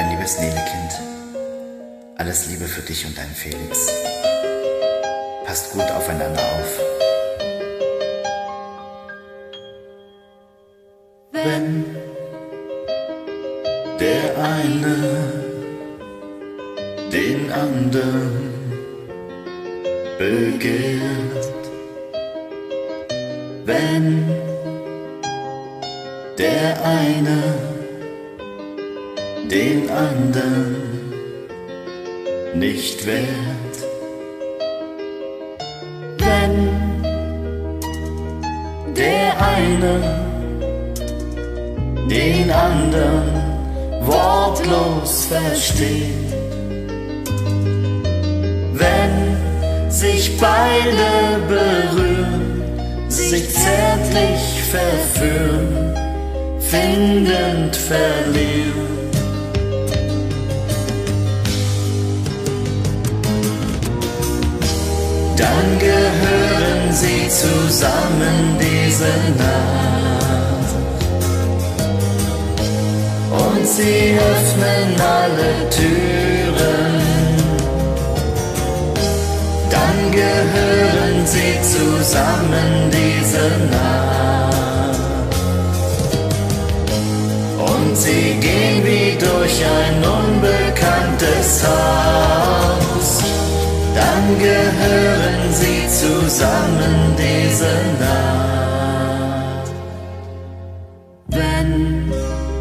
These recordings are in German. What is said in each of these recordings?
mein liebes Nele-Kind, alles Liebe für dich und deinen Felix. Passt gut aufeinander auf. Wenn der eine den anderen begehrt, wenn der eine den anderen nicht wehrt, wenn der eine den anderen wortlos versteht, wenn sich beide berühren, sich zärtlich verführen, findend verlieren. Dann gehören sie zusammen diese Nacht und sie öffnen alle Türen. Dann gehören sie zusammen diese Nacht und sie gehen wie durch ein unbekanntes Haus. Dann gehören sie zusammen diese Nacht. Wenn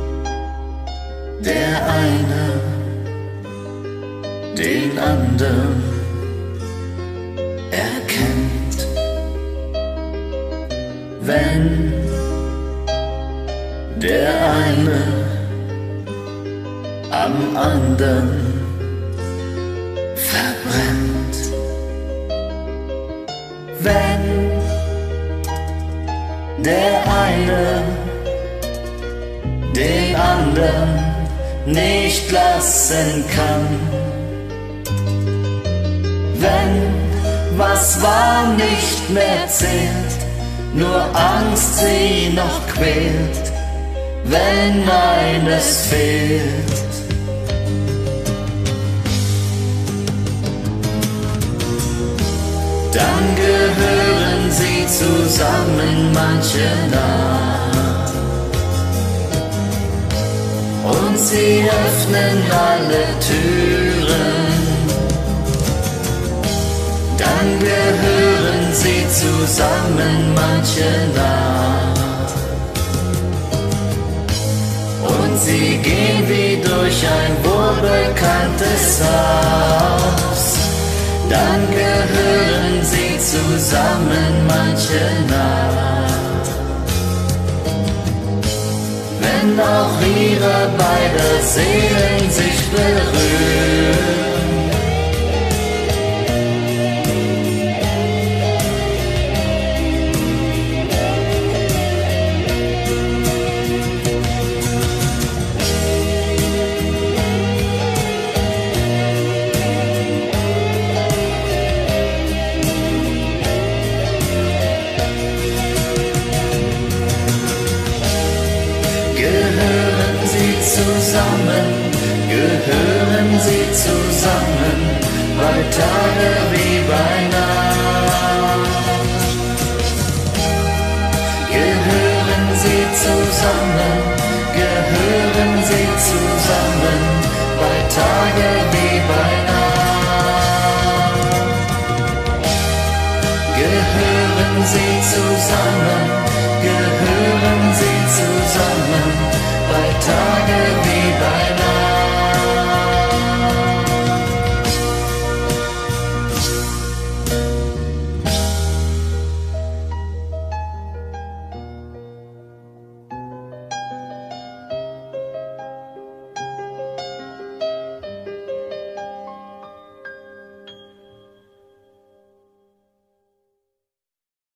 der eine den anderen erkennt, wenn der eine am anderen verbrennt, wenn der eine den anderen nicht lassen kann, wenn was war nicht mehr zählt, nur Angst sie noch quält, wenn eines fehlt. Dann gehören sie zusammen manche Nacht und sie öffnen alle Türen. Dann gehören sie zusammen manche Nacht und sie gehen wie durch ein wohlbekanntes Haus. Dann gehören sie zusammen manche Nacht, wenn auch ihre beide Seelen sich berühren. Gehören sie zusammen, bei Tage wie bei Nacht. Gehören sie zusammen, gehören sie zusammen, bei Tage wie bei Nacht. Gehören sie zusammen, gehören sie zusammen, bei Tage wie bei Nacht.